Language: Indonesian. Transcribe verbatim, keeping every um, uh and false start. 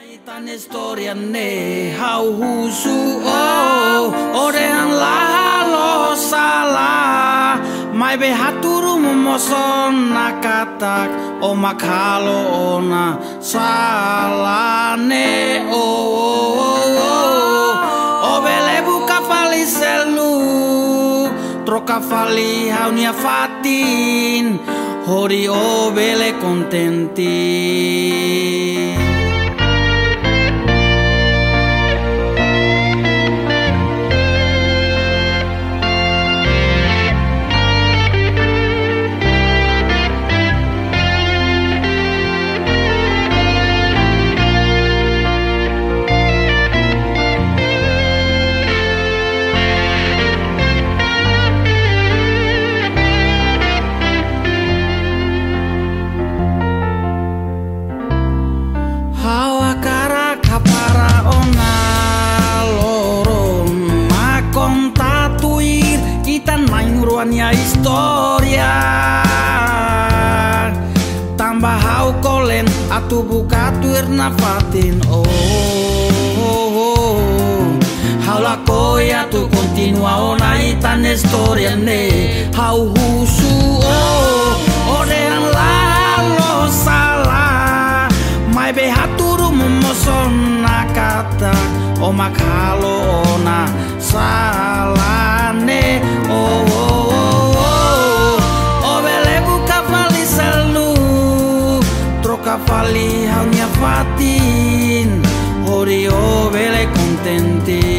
Tane storia ne hau husu oh orean la lo sala mai be haturu momoson nakatak o makalo ona salane oh o bele buka fali selu troca fali haunia fatin hori o bele contenti. Ya historia tambah hau kolen atu buka tuir nafatin oh, oh, oh. Haula koya tu continua ona itan historia ne hau husu oh orean la lo sala mai be haturu momoson nakata o makalo ona salane oh, oh. Fali haunia fatin hori o bele contenti.